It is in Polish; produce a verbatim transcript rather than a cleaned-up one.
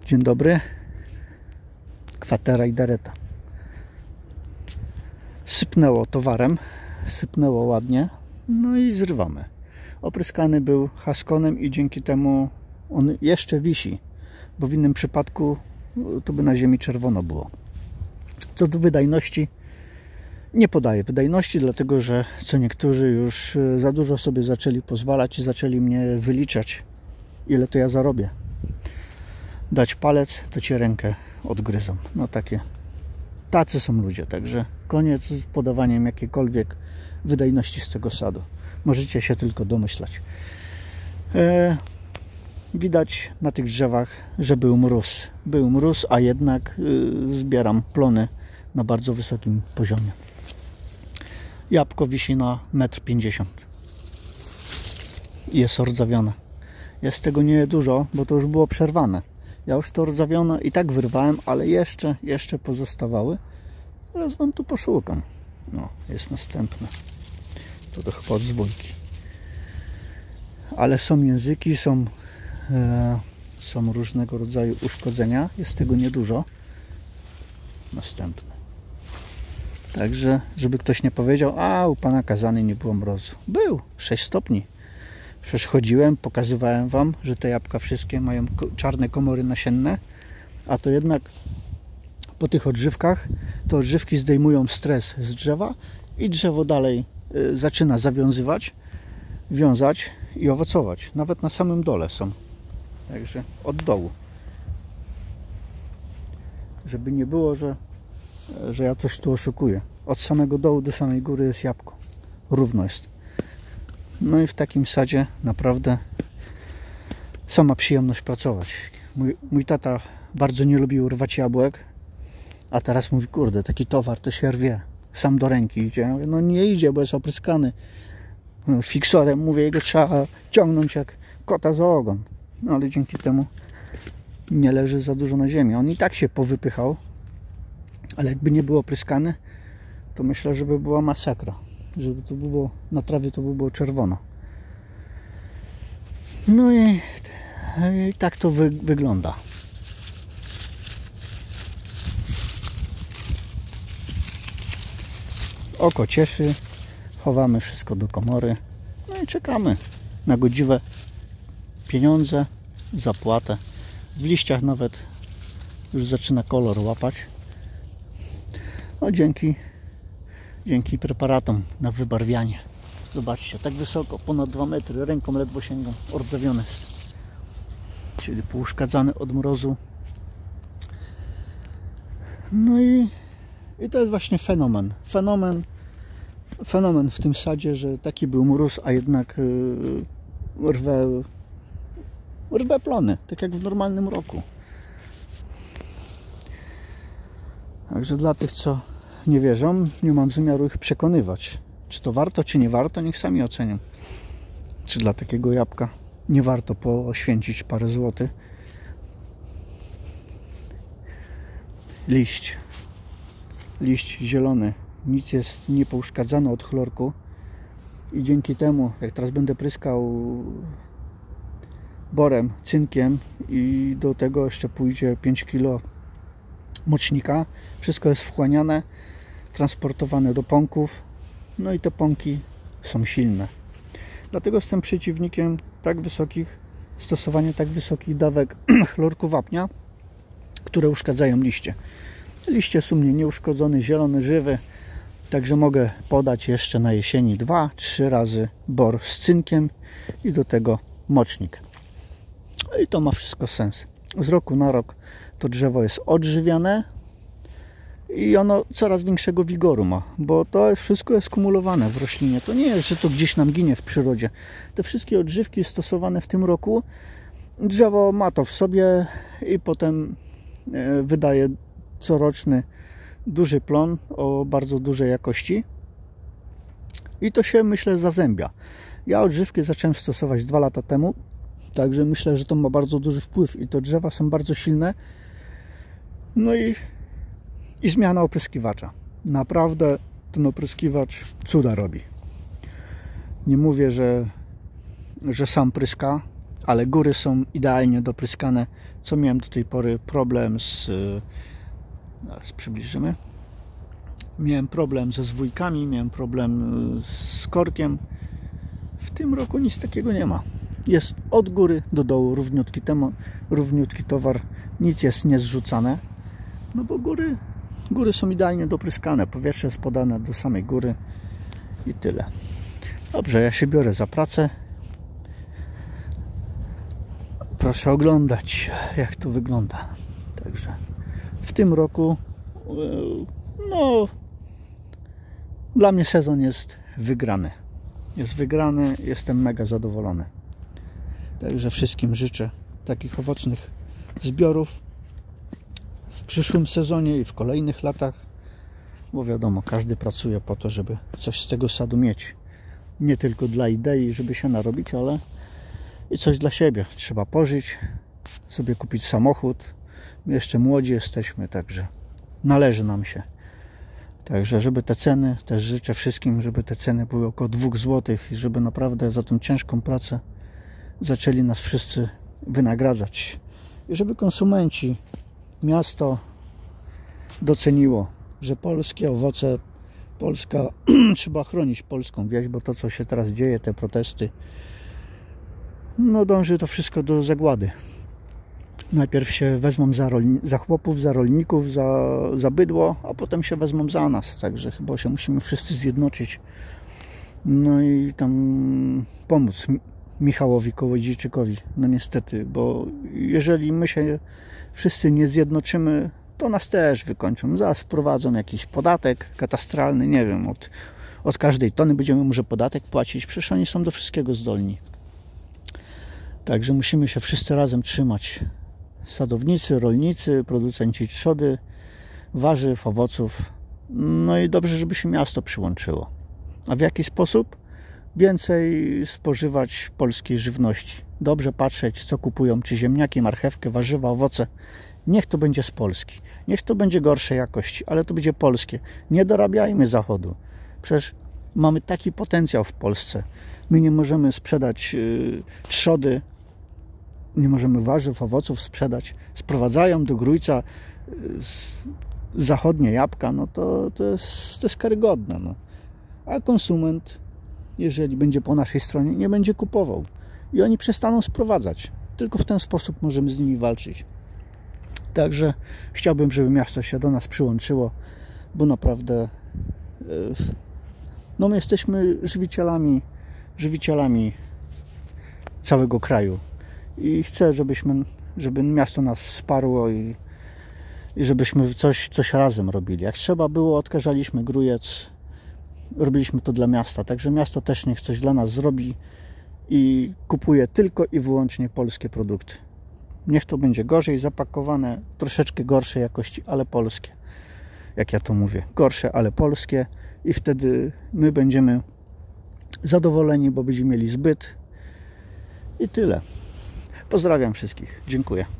Dzień dobry. Kwatera i Dareta. Sypnęło towarem, sypnęło ładnie, no i zrywamy. Opryskany był haskonem i dzięki temu on jeszcze wisi, bo w innym przypadku to by na ziemi czerwono było. Co do wydajności, nie podaję wydajności, dlatego że co niektórzy już za dużo sobie zaczęli pozwalać i zaczęli mnie wyliczać, ile to ja zarobię. Dać palec, to cię rękę odgryzą. No takie, tacy są ludzie, także koniec z podawaniem jakiejkolwiek wydajności z tego sadu. Możecie się tylko domyślać. E, widać na tych drzewach, że był mróz. Był mróz, a jednak y, zbieram plony na bardzo wysokim poziomie. Jabłko wisi na metr pięćdziesiąt. Jest ordzawione. Jest tego nie dużo, bo to już było przerwane. Ja już to rdzawione i tak wyrwałem, ale jeszcze, jeszcze pozostawały. Teraz wam tu poszukam. No, jest następne. To to chyba od zwójki. Ale są języki, są, e, są różnego rodzaju uszkodzenia. Jest tego niedużo. Następne. Także, żeby ktoś nie powiedział, a u pana Kazany nie było mrozu. Był, sześć stopni. Przecież chodziłem, pokazywałem wam, że te jabłka wszystkie mają czarne komory nasienne, a to jednak po tych odżywkach, to odżywki zdejmują stres z drzewa i drzewo dalej y, zaczyna zawiązywać, wiązać i owocować. Nawet na samym dole są. Także od dołu. Żeby nie było, że, że ja coś tu oszukuję. Od samego dołu do samej góry jest jabłko. Równo jest. No i w takim sadzie naprawdę sama przyjemność pracować. Mój, mój tata bardzo nie lubił rwać jabłek, a teraz mówi, kurde, taki towar to się rwie. Sam do ręki idzie. Ja mówię, no nie idzie, bo jest opryskany. No, fiksorem, mówię, jego trzeba ciągnąć jak kota za ogon. No ale dzięki temu nie leży za dużo na ziemi. On i tak się powypychał, ale jakby nie był opryskany, to myślę, że by była masakra. Żeby to było, na trawie to by było czerwono. No i, i tak to wy, wygląda. Oko cieszy, chowamy wszystko do komory, no i czekamy na godziwe pieniądze, zapłatę. W liściach nawet już zaczyna kolor łapać. No dzięki Dzięki preparatom na wybarwianie. Zobaczcie, tak wysoko, ponad dwa metry, ręką ledwo sięgam, ordzawiony jest. Czyli pouszkadzany od mrozu. No i, i to jest właśnie fenomen. Fenomen fenomen w tym sadzie, że taki był mróz, a jednak yy, rwę, rwę plony, tak jak w normalnym roku. Także dla tych, co nie wierzą, nie mam zamiaru ich przekonywać. Czy to warto, czy nie warto, niech sami ocenią. Czy dla takiego jabłka nie warto poświęcić parę złotych. Liść. Liść zielony. Nic jest niepouszkadzane od chlorku. I dzięki temu, jak teraz będę pryskał borem, cynkiem i do tego jeszcze pójdzie pięć kilo mocznika, wszystko jest wchłaniane, transportowane do pąków, no i te pąki są silne. Dlatego jestem przeciwnikiem tak wysokich, stosowania tak wysokich dawek chlorku wapnia, które uszkadzają liście. Liście są mnie nieuszkodzone, zielone, żywe, także mogę podać jeszcze na jesieni dwa trzy razy bor z cynkiem i do tego mocznik. I to ma wszystko sens. Z roku na rok to drzewo jest odżywiane i ono coraz większego wigoru ma, bo to wszystko jest kumulowane w roślinie. To nie jest, że to gdzieś nam ginie w przyrodzie. Te wszystkie odżywki stosowane w tym roku, drzewo ma to w sobie i potem wydaje coroczny duży plon o bardzo dużej jakości i to się, myślę, zazębia. Ja odżywki zacząłem stosować dwa lata temu, także myślę, że to ma bardzo duży wpływ i to drzewa są bardzo silne. No i, i zmiana opryskiwacza. Naprawdę ten opryskiwacz cuda robi. Nie mówię, że, że sam pryska, ale góry są idealnie dopryskane. Co miałem do tej pory problem z... Zaraz przybliżymy. Miałem problem ze zwójkami, miałem problem z korkiem. W tym roku nic takiego nie ma. Jest od góry do dołu równiutki, temu, równiutki towar, nic jest niezrzucane, no bo góry, góry są idealnie dopryskane, powietrze jest podane do samej góry i tyle. Dobrze, ja się biorę za pracę. Proszę oglądać, jak to wygląda. Także w tym roku no dla mnie sezon jest wygrany. Jest wygrany, jestem mega zadowolony. Także wszystkim życzę takich owocnych zbiorów w przyszłym sezonie i w kolejnych latach, bo wiadomo, każdy pracuje po to, żeby coś z tego sadu mieć. Nie tylko dla idei, żeby się narobić, ale i coś dla siebie. Trzeba pożyć, sobie kupić samochód. My jeszcze młodzi jesteśmy, także należy nam się. Także żeby te ceny, też życzę wszystkim, żeby te ceny były około dwóch złotych i żeby naprawdę za tą ciężką pracę zaczęli nas wszyscy wynagradzać. I żeby konsumenci, miasto doceniło, że polskie owoce, Polska, trzeba chronić polską wieś, bo to, co się teraz dzieje, te protesty, no dąży to wszystko do zagłady. Najpierw się wezmą za, rolni za chłopów, za rolników, za, za bydło, a potem się wezmą za nas. Także chyba się musimy wszyscy zjednoczyć. No i tam pomóc Michałowi Kołodziejczykowi. No niestety, bo jeżeli my się wszyscy nie zjednoczymy, to nas też wykończą. Zaraz wprowadzą jakiś podatek katastralny, nie wiem, od, od każdej tony będziemy może podatek płacić. Przecież oni są do wszystkiego zdolni. Także musimy się wszyscy razem trzymać. Sadownicy, rolnicy, producenci trzody, warzyw, owoców. No i dobrze, żeby się miasto przyłączyło. A w jaki sposób? Więcej spożywać polskiej żywności. Dobrze patrzeć, co kupują, czy ziemniaki, marchewkę, warzywa, owoce. Niech to będzie z Polski. Niech to będzie gorszej jakości, ale to będzie polskie. Nie dorabiajmy Zachodu. Przecież mamy taki potencjał w Polsce. My nie możemy sprzedać yy, trzody, nie możemy warzyw, owoców sprzedać. Sprowadzają do Grójca z zachodnie jabłka, no to, to, jest, to jest karygodne. No. A konsument, jeżeli będzie po naszej stronie, nie będzie kupował. I oni przestaną sprowadzać. Tylko w ten sposób możemy z nimi walczyć. Także chciałbym, żeby miasto się do nas przyłączyło, bo naprawdę no my jesteśmy żywicielami, żywicielami całego kraju. I chcę, żebyśmy, żeby miasto nas wsparło i, i żebyśmy coś, coś razem robili. Jak trzeba było, odkażaliśmy Grójec, robiliśmy to dla miasta. Także miasto też niech coś dla nas zrobi i kupuje tylko i wyłącznie polskie produkty. Niech to będzie gorzej zapakowane, troszeczkę gorszej jakości, ale polskie. Jak ja to mówię, gorsze, ale polskie. I wtedy my będziemy zadowoleni, bo będziemy mieli zbyt. I tyle. Pozdrawiam wszystkich. Dziękuję.